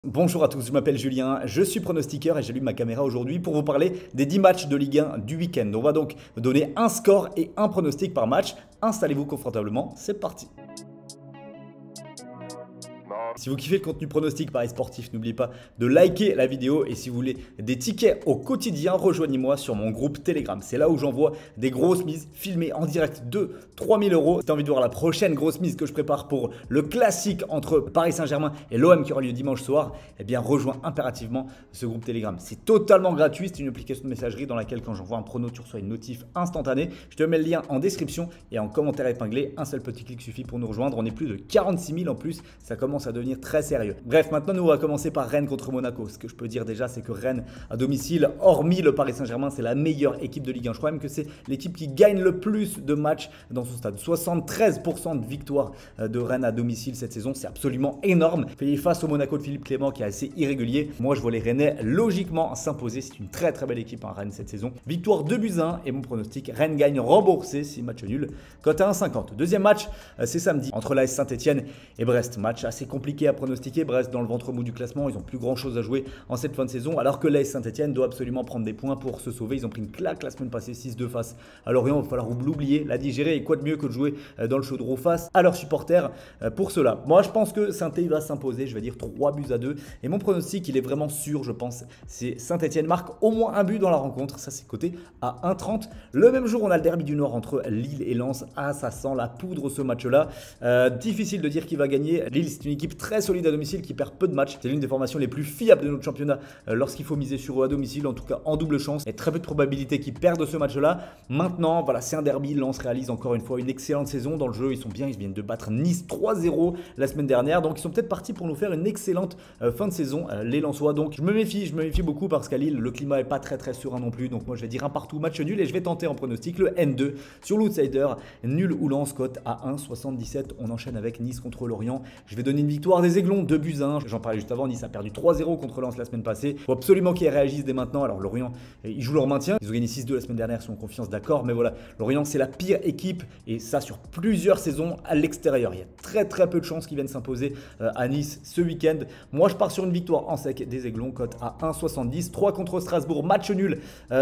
Bonjour à tous, je m'appelle Julien, je suis pronostiqueur et j'allume ma caméra aujourd'hui pour vous parler des 10 matchs de Ligue 1 du week-end. On va donc donner un score et un pronostic par match. Installez-vous confortablement, c'est parti. Si vous kiffez le contenu pronostic Paris Sportif, n'oubliez pas de liker la vidéo et si vous voulez des tickets au quotidien, rejoignez-moi sur mon groupe Telegram. C'est là où j'envoie des grosses mises filmées en direct de 3000 euros. Si tu as envie de voir la prochaine grosse mise que je prépare pour le classique entre Paris Saint-Germain et l'OM qui aura lieu dimanche soir, eh bien rejoins impérativement ce groupe Telegram. C'est totalement gratuit, c'est une application de messagerie dans laquelle quand j'envoie un prono, tu reçois une notif instantanée. Je te mets le lien en description et en commentaire épinglé. Un seul petit clic suffit pour nous rejoindre. On est plus de 46 000 en plus, ça commence à devenir très sérieux. Bref, maintenant nous on va commencer par Rennes contre Monaco. Ce que je peux dire déjà, c'est que Rennes à domicile, hormis le Paris Saint-Germain, c'est la meilleure équipe de Ligue 1. Je crois même que c'est l'équipe qui gagne le plus de matchs dans son stade. 73% de victoires de Rennes à domicile cette saison, c'est absolument énorme. Fait face au Monaco de Philippe Clément qui est assez irrégulier. Moi je vois les Rennais logiquement s'imposer. C'est une très belle équipe Rennes cette saison. Victoire 2-1 et mon pronostic, Rennes gagne remboursé, 6 matchs nuls, cote à 1,50. Deuxième match, c'est samedi entre l'AS Saint-Etienne et Brest. Match assez compliqué à pronostiquer. Brest dans le ventre mou du classement, ils n'ont plus grand chose à jouer en cette fin de saison, alors que l'AS Saint-Etienne doit absolument prendre des points pour se sauver. Ils ont pris une claque la semaine passée, 6-2 face à Lorient. Il va falloir l'oublier, la digérer, et quoi de mieux que de jouer dans le chaudron face à leurs supporters pour cela. Moi je pense que Saint-Etienne va s'imposer, je vais dire 3-2 et mon pronostic il est vraiment sûr, je pense, c'est Saint-Etienne marque au moins un but dans la rencontre, ça c'est coté à 1,30. Le même jour on a le derby du Nord entre Lille et Lens. Ah, ça sent la poudre ce match là, difficile de dire qui va gagner. Lille c'est une équipe très solide à domicile qui perd peu de matchs. C'est l'une des formations les plus fiables de notre championnat lorsqu'il faut miser sur eux à domicile, en tout cas en double chance. Il y a très peu de probabilité qu'ils perdent ce match-là. Maintenant, voilà, c'est un derby. Lens réalise encore une fois une excellente saison dans le jeu. Ils sont bien, ils viennent de battre Nice 3-0 la semaine dernière. Donc ils sont peut-être partis pour nous faire une excellente fin de saison, les Lensois. Donc je me méfie beaucoup parce qu'à Lille, le climat est pas très serein non plus. Donc moi je vais dire un partout, match nul, et je vais tenter en pronostic le N2 sur l'outsider, nul ou Lens, cote à 1,77. On enchaîne avec Nice contre Lorient. Je vais donner une victoire des Aiglons, 2-1. J'en parlais juste avant, Nice a perdu 3-0 contre Lens la semaine passée. Il faut absolument qu'ils réagissent dès maintenant. Alors Lorient, ils jouent leur maintien. Ils ont gagné 6-2 la semaine dernière, ils sont en confiance, d'accord. Mais voilà, Lorient c'est la pire équipe et ça sur plusieurs saisons à l'extérieur. Il y a très peu de chances qu'ils viennent s'imposer à Nice ce week-end. Moi je pars sur une victoire en sec des Aiglons, cote à 1,70. 3 contre Strasbourg, match nul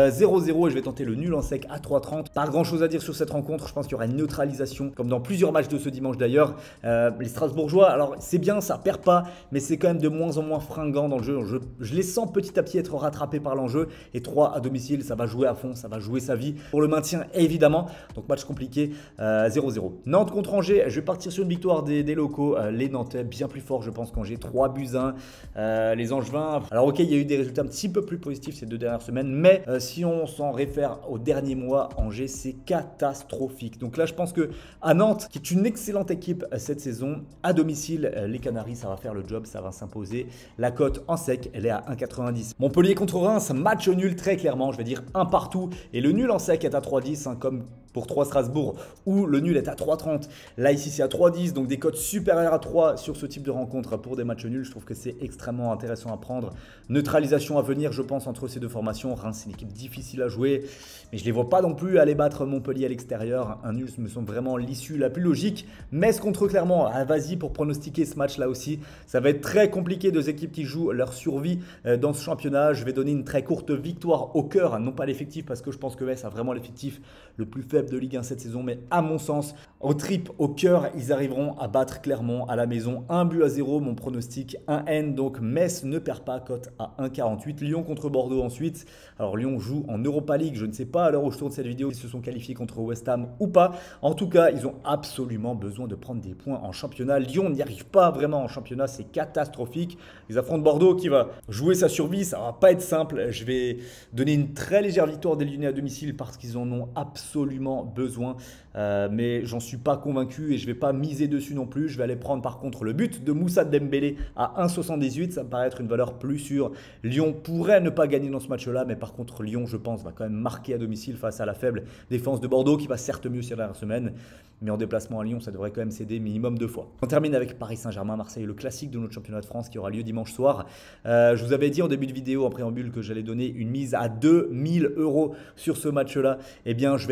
0-0 et je vais tenter le nul en sec à 3,30. Pas grand chose à dire sur cette rencontre. Je pense qu'il y aura une neutralisation comme dans plusieurs matchs de ce dimanche d'ailleurs. Les Strasbourgeois, alors c'est bien, ça perd pas, mais c'est quand même de moins en moins fringant dans le jeu. Je les sens petit à petit être rattrapés par l'enjeu. Et 3 à domicile, ça va jouer à fond, ça va jouer sa vie pour le maintien évidemment. Donc match compliqué, 0-0. Nantes contre Angers, je vais partir sur une victoire des locaux. Les Nantais bien plus forts je pense qu'Angers, 3-1. Les Angevins, alors ok, il y a eu des résultats un petit peu plus positifs ces 2 dernières semaines, mais si on s'en réfère aux derniers mois, Angers c'est catastrophique. Donc là je pense que à Nantes, qui est une excellente équipe cette saison, à domicile, les Canaries ça va faire le job, ça va s'imposer. La cote en sec, elle est à 1,90. Montpellier contre Reims, match nul très clairement, je vais dire un partout. Et le nul en sec est à 3,10, comme pour 3 Strasbourg, où le nul est à 3,30. Là ici c'est à 3,10, donc des cotes supérieures à 3 sur ce type de rencontre pour des matchs nuls. Je trouve que c'est extrêmement intéressant à prendre. Neutralisation à venir je pense entre ces deux formations. Reims c'est une équipe difficile à jouer, mais je ne les vois pas non plus aller battre Montpellier à l'extérieur. Un nul me semble vraiment l'issue la plus logique. Metz contre Clermont, ah, vas-y pour pronostiquer ce match là aussi. Ça va être très compliqué, deux équipes qui jouent leur survie dans ce championnat. Je vais donner une très courte victoire au cœur, non pas l'effectif parce que je pense que Metz a vraiment l'effectif le plus faible de Ligue 1 cette saison, mais à mon sens, au trip, au cœur, ils arriveront à battre Clermont à la maison. 1-0, mon pronostic 1N, donc Metz ne perd pas, cote à 1,48. Lyon contre Bordeaux ensuite. Alors Lyon joue en Europa League, je ne sais pas à l'heure où je tourne cette vidéo, ils se sont qualifiés contre West Ham ou pas. En tout cas, ils ont absolument besoin de prendre des points en championnat. Lyon n'y arrive pas vraiment en championnat, c'est catastrophique. Ils affrontent Bordeaux qui va jouer sa survie, ça va pas être simple. Je vais donner une très légère victoire des Lyonnais à domicile parce qu'ils en ont absolument besoin. Mais j'en suis pas convaincu et je vais pas miser dessus non plus. Je vais aller prendre par contre le but de Moussa Dembélé à 1,78. Ça me paraît être une valeur plus sûre. Lyon pourrait ne pas gagner dans ce match-là, mais par contre Lyon, je pense, va quand même marquer à domicile face à la faible défense de Bordeaux qui va certes mieux ces dernières semaines. Mais en déplacement à Lyon, ça devrait quand même céder minimum 2 fois. On termine avec Paris Saint-Germain, Marseille, le classique de notre championnat de France qui aura lieu dimanche soir. Je vous avais dit en début de vidéo, en préambule, que j'allais donner une mise à 2000 € sur ce match-là. Eh bien, je vais tenir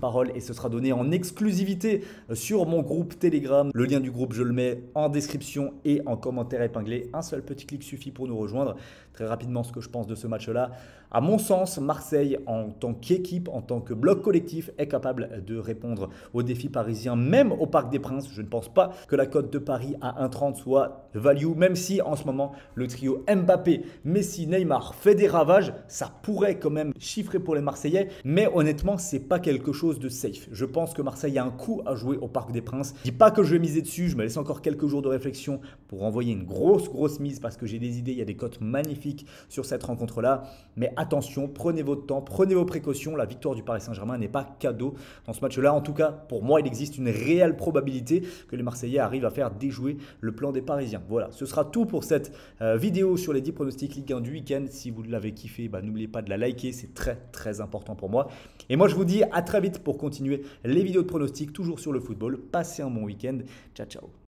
parole et ce sera donné en exclusivité sur mon groupe Telegram. Le lien du groupe, je le mets en description et en commentaire épinglé. Un seul petit clic suffit pour nous rejoindre. Très rapidement, ce que je pense de ce match-là. À mon sens, Marseille, en tant qu'équipe, en tant que bloc collectif, est capable de répondre aux défis parisiens, même au Parc des Princes. Je ne pense pas que la cote de Paris à 1,30 soit value, même si en ce moment, le trio Mbappé, Messi, Neymar fait des ravages. Ça pourrait quand même chiffrer pour les Marseillais, mais honnêtement, c'est pas quelque chose de safe. Je pense que Marseille a un coup à jouer au Parc des Princes. Je dis pas que je vais miser dessus, je me laisse encore quelques jours de réflexion pour envoyer une grosse mise parce que j'ai des idées, il y a des cotes magnifiques sur cette rencontre-là. Mais attention, prenez votre temps, prenez vos précautions. La victoire du Paris Saint-Germain n'est pas cadeau dans ce match-là. En tout cas, pour moi, il existe une réelle probabilité que les Marseillais arrivent à faire déjouer le plan des Parisiens. Voilà, ce sera tout pour cette vidéo sur les 10 pronostics Ligue 1 du week-end. Si vous l'avez kiffé, n'oubliez pas de la liker, c'est très important pour moi. Et moi, je vous dis à très vite pour continuer les vidéos de pronostics, toujours sur le football. Passez un bon week-end. Ciao, ciao.